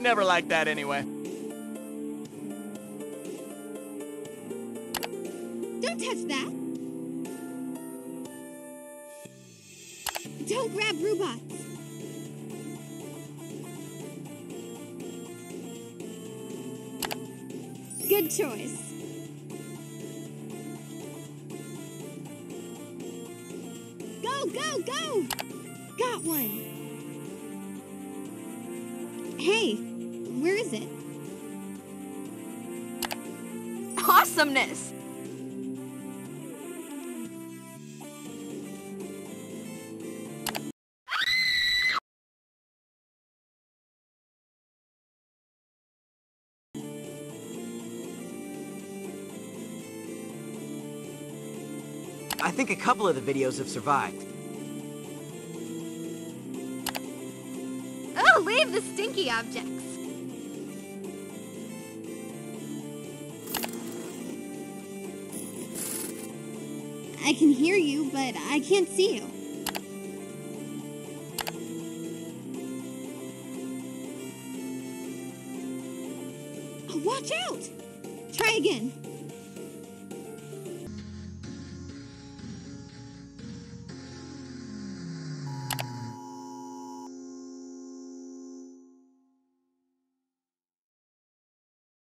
Never liked that anyway. Don't touch that! Don't grab robots! Good choice. Go, go, go! Got one. Hey, where is it? Awesomeness! I think a couple of the videos have survived. Oh, leave the stinky objects. I can hear you, but I can't see you. Watch out! Try again.